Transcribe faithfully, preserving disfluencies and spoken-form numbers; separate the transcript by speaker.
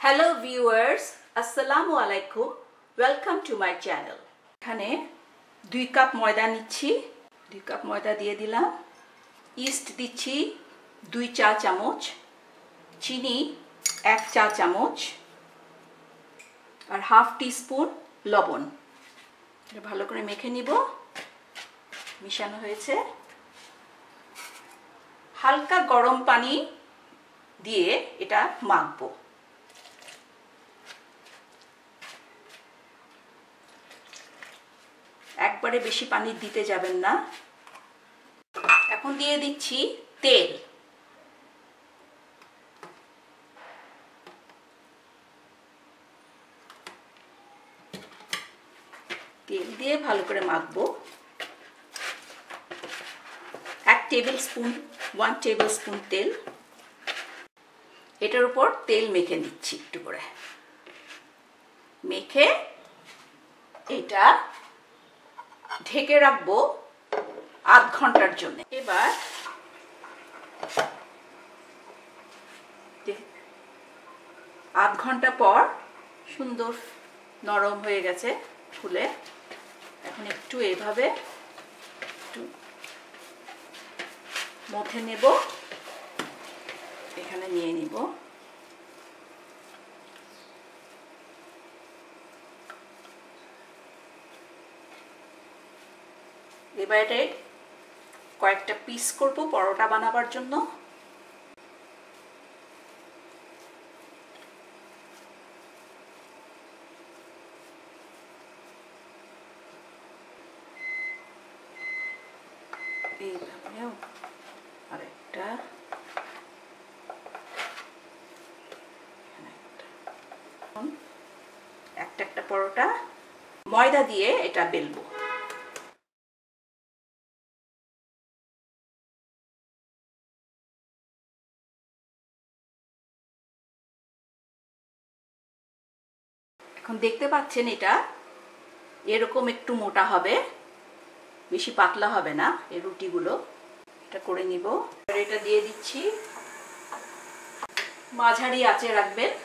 Speaker 1: Hello viewers, Assalamu alaikum. Welcome to my channel. এখানে দুই cup ময়দা নিচ্ছি, দুই কাপ ময়দা দিয়ে দিলাম। ইস্ট দিচ্ছি দুই চা চামচ, চিনি এক চা চামচ আর হাফ টিস্পুন লবণ। এটা ভালো করে মেখে নিব। মিশানো হয়েছে। হালকা গরম পানি দিয়ে এটা মাখবো। একবারে বেশি পানি দিতে যাবেন না। এখন দিয়ে দিচ্ছি তেল। তেল দিয়ে ভালো করে মাখবো। এক tablespoon one tablespoon তেল। এটার উপর তেল মেখে নিচ্ছি একটু করে। মেখে এটা ঢেকে রাখবো আধ ঘন্টার জন্য। এবার আধ ঘন্টা পর সুন্দর নরম হয়ে গেছে ফুলে। এখন একটু এইভাবে একটু মথে নেব, এখানে নিয়ে নিব। এবারে কয়েকটা পিস করব পরোটা বানাবার জন্য। এইভাবেও আরেকটা, একটা একটা পরোটা ময়দা দিয়ে এটা বেলবো। এখন দেখতে পাচ্ছেন এটা এরকম একটু মোটা হবে, বেশি পাতলা হবে না এই রুটিগুলো। এটা করে নিব। এটা দিয়ে দিচ্ছি। মাঝারি আঁচে রাখবেন।